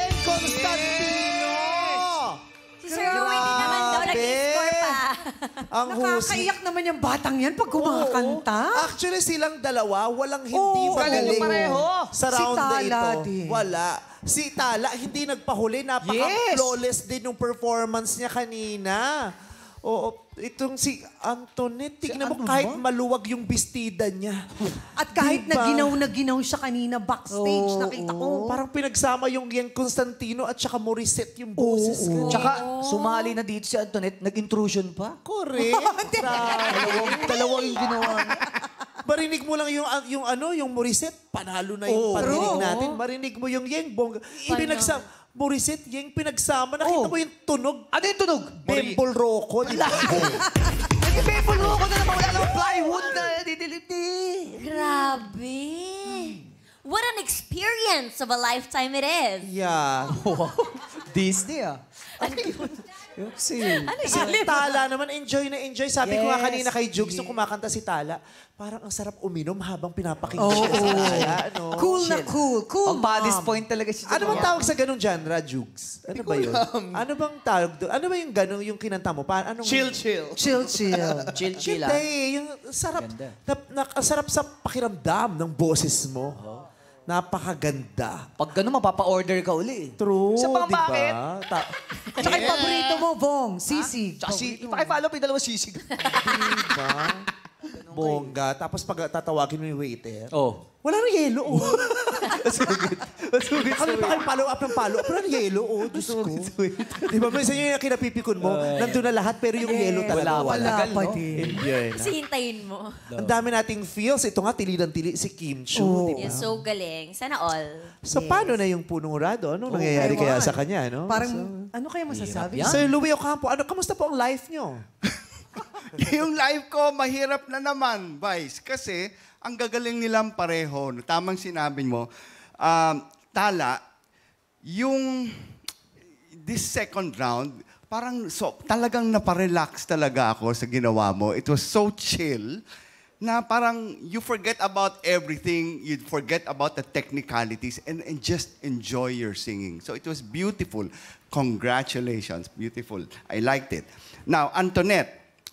Constantino! Si Sir Owen din naman daw, nag-score pa. Ang Nakakaiyak naman yung batang yan pag kumakanta. Actually, silang dalawa, walang hindi Oo, magaling pareho. sa Si round na Tala ito. din. Wala. Si Tala, hindi nagpahuli. Napaka-flawless din yung performance niya kanina. Oo, itong si Antoinette, tignan mo kahit maluwag yung bestida niya. At kahit Diba? na ginaw siya kanina backstage, nakita ko. Parang pinagsama yung Yen Constantino at saka Morissette yung boses. Tsaka, sumali na dito si Antoinette, nag-intrusion pa. Correct. Dalawa yung ginawa. Marinig mo lang yung Morissette, panalo na yung parinig natin. Marinig mo yung Yeng Bongga. Pinagsama, Morissette, Yeng, pinagsama. Nakita mo yung tunog. Ano yung tunog? Bembol Rocco, di ba? Nag-bembol Rocco na naman. Wala namang plywood na didilip Grabe. What an experience of a lifetime it is. Yeah. Disney Si Tala naman, enjoy na enjoy. Sabi ko nga kanina kay Jugs, nung kumakanta si Tala, parang ang sarap uminom habang pinapakinggan siya sa Tala. Ano? Cool na cool. Cool, Ang body's mom. point talaga siya. Ano bang tawag sa ganung genre, Jugs? Ano ba yun? Ano bang tawag doon? Ano ba yung ganung yung kinanta mo? Chill. Chill. Chill Hindi, yung sarap. Ang sarap sa pakiramdam ng boses mo. Napakaganda. Pag gano'n, mapapa-order ka uli. True, Sa pang di ba? bakit? At saka yung paborito mo, Bong, sisig. Tsaka pakifollow pa yung dalawa sisig. Diba? Bongga. Tapos pag tatawagin mo yung waiter, Oh. wala nang yelo, oh. Masugit. Kami pa kayo follow-up ng follow-up. Wala nang yelo, oh. Diyos ko. Di ba, minsan yung kinapipikon mo, nandun na lahat, pero yung yelo talaga Wala Tagal, pa no? din. Enjoy na. Kasi hintayin mo. Ang dami nating feels. Ito nga, tili si Kim Chu. di ba? You're so galing. Sana all. So, paano na yung punong rado? Anong nangyayari kaya sa kanya, no? Parang, ano kaya masasabi? Sir Louie Ocampo, kamusta po ang life nyo? Yung live ko, mahirap na naman, Vice. Kasi, ang gagaling nilang pareho. Tamang sinabi mo, Tala, this second round, parang talagang naparelax talaga ako sa ginawa mo. It was so chill na parang you forget about everything, you forget about the technicalities, and just enjoy your singing. So it was beautiful. Congratulations. Beautiful. I liked it. Now, Antoinette,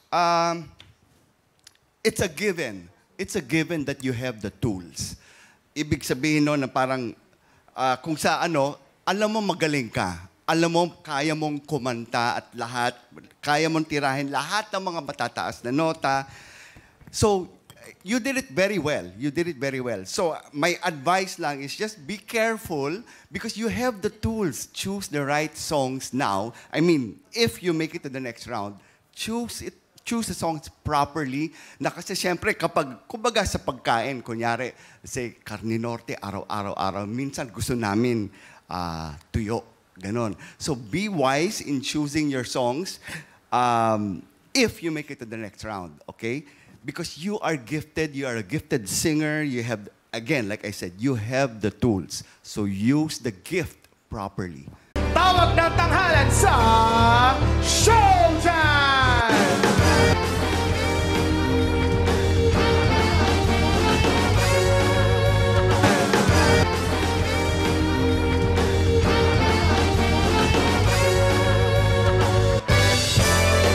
it's a given. It's a given that you have the tools. Ibig sabihin no, na parang kung sa alam mo magaling ka. Alam mo, kaya mong kumanta at lahat, kaya mong tirahin lahat ng mga matataas na nota. So, you did it very well. You did it very well. So, my advice lang is just be careful because you have the tools. Choose the right songs now. I mean, if you make it to the next round, choose the songs properly. Na kasi siyempre, kumbaga sa pagkain, kunyari, say, Carne Norte, araw-araw, minsan gusto namin tuyo. Ganon. So be wise in choosing your songs if you make it to the next round, okay? Because you are gifted, you are a gifted singer, you have, again, like I said, you have the tools. So use the gift properly. Tawag ng tanghalan sa show!